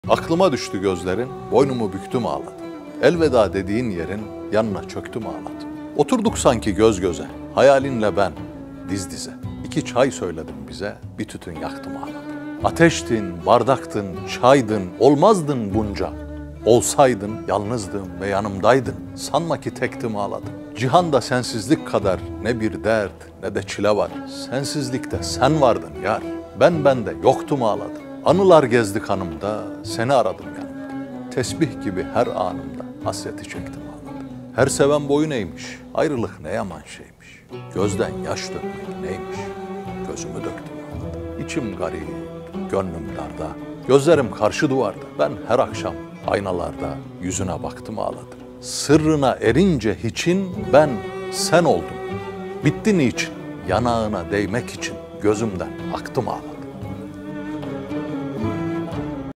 Aklıma düştü gözlerin, boynumu büktüm ağladım. Elveda dediğin yerin yanına çöktüm ağladım. Oturduk sanki göz göze, hayalinle ben diz dize. 2 çay söyledim bize, bir tütün yaktım ağladım. Ateştin, bardaktın, çaydın, olmazdın bunca. Olsaydın yalnızdım ve yanımdaydın. Sanma ki tektim ağladım. Cihanda sensizlik kadar ne bir dert ne de çile var. Sensizlikte sen vardın yar. Ben bende yoktum ağladım. Anılar gezdi kanımda, seni aradım yanımda. Tesbih gibi her anımda hasreti çektim ağladım. Her seven boyun eğmiş, ayrılık ne yaman şeymiş. Gözden yaş dökmek neymiş, gözümü döktüm ağladım. İçim garip, gönlüm darda, gözlerim karşı duvarda. Ben her akşam aynalarda yüzüne baktım ağladım. Sırrına erince hiçin ben sen oldum. Bitti niçin, yanağına değmek için gözümden aktım ağladım.